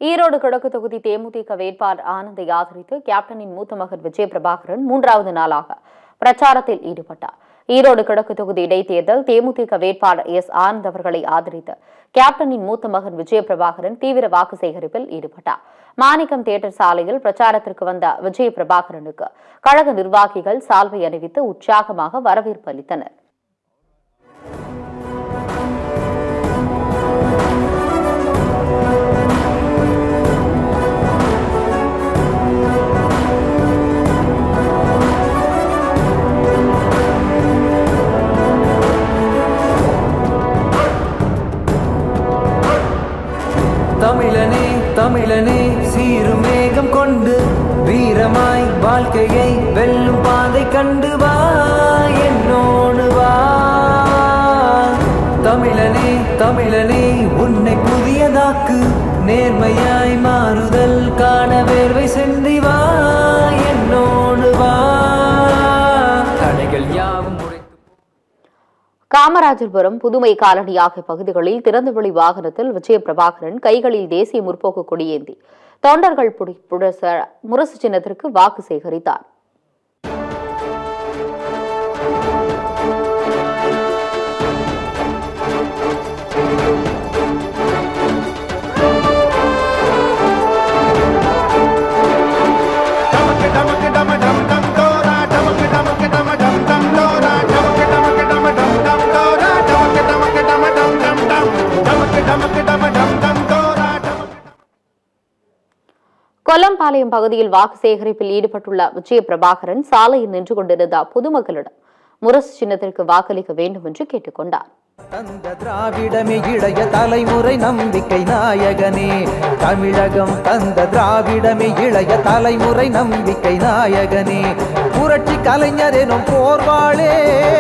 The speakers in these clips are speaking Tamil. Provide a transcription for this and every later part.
ஈரோடு கிழக்கு தொகுதி தேமுதிக வேட்பாளர் ஆனந்தை ஆதரித்து கேப்டனின் மூத்த மகன் விஜய பிரபாகரன் 3வது நாளாக பிரச்சாரத்தில் ஈடுபட்டார். ஈரோடு கிழக்கு தொகுதி இடைத்தேர்தல் தேமுதிக வேட்பாளர் ஆனந்த் அவர்களை ஆதரித்து கேப்டனின் மூத்த மகன் விஜய பிரபாகரன் தீவிர வாக்கு சேகரிப்பில் ஈடுபட்டார். மாணிக்கம் தியேட்டர் சாலையில் பிரச்சாரத்திற்கு வந்த விஜய பிரபாகரனுக்கு கழக நிர்வாகிகள் சால்வை அணிவித்து உற்சாகமாக வரவேற்பு அளித்தனர். தமிழனே தமிழனே சீரும் மேகம் கொண்டு வீரமாய் வாழ்க்கையை வெல்லும் பாதை கண்டு வா என்னோடு வா. தமிழனே தமிழனே உன்னை புதியதாக்கு நேர்மையாய் மாறுதல் காண வேர்வை சென்றி வா என்னோடு வா. தடைகள் யாவும் காமராஜர்புரம் புதுமை காலனி ஆகிய பகுதிகளில் திறந்தவெளி வாகனத்தில் விஜய பிரபாகரன் கைகளில் தேசிய முற்போக்கு கொடியேந்தி தொண்டர்கள் முரசு சின்னத்திற்கு வாக்கு சேகரித்தார். கொல்லம்பாளையம் பகுதியில் வாக்கு சேகரிப்பில் ஈடுபட்டுள்ள விஜய பிரபாகரன் சாலையில் நின்று கொண்டிருந்த பொதுமக்களிடம் முரசு சின்னத்திற்கு வாக்களிக்க வேண்டும் என்று கேட்டுக் கொண்டார். தந்த திராவிடமே இளைய தலைமுறை நம்பிக்கை நாயகனே, தமிழகம் தந்த திராவிடமே இளைய தலைமுறை நம்பிக்கை நாயகனே, புரட்சி கலைஞர் எனும் போர்வாளே,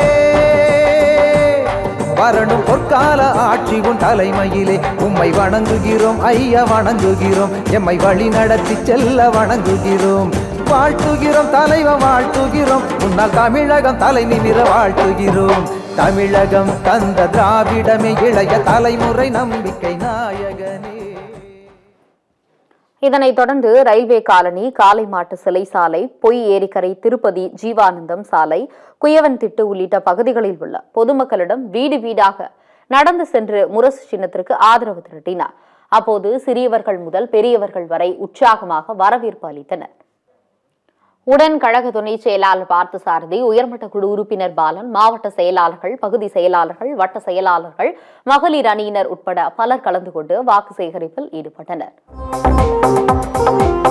வரணும் பொற்கால ஆட்சி உன் தலைமையிலே உம்மை வணங்குகிறோம் ஐயா வணங்குகிறோம், எம்மை வழி நடத்தி செல்ல வணங்குகிறோம், வாழ்த்துகிறோம் தலைவன் வாழ்த்துகிறோம், முன்னால் தமிழகம் தலை நிமிர வாழ்த்துகிறோம், தமிழகம் தந்த திராவிடமே இளைய தலைமுறை நம்பிக்கை நாயகனே. இதனைத் தொடர்ந்து ரயில்வே காலனி, காளைமாட்டு சிலை சாலை, பொய் ஏரிக்கரை, திருப்பதி, ஜீவானந்தம் சாலை, குயவன் திட்டு உள்ளிட்ட பகுதிகளில் உள்ள பொதுமக்களிடம் வீடு வீடாக நடந்து சென்று முரசு சின்னத்திற்கு ஆதரவு திரட்டினார். அப்போது சிறியவர்கள் முதல் பெரியவர்கள் வரை உற்சாகமாக வரவேற்பு அளித்தனர். உடன் கழக துணை செயலாளர் பார்த்தசாரதி, உயர்மட்ட குழு உறுப்பினர் பாலன், மாவட்ட செயலாளர்கள், பகுதி செயலாளர்கள், வட்ட செயலாளர்கள், மகளிர் அணியினர் உட்பட பலர் கலந்து கொண்டு வாக்கு சேகரிப்பில் ஈடுபட்டனர்.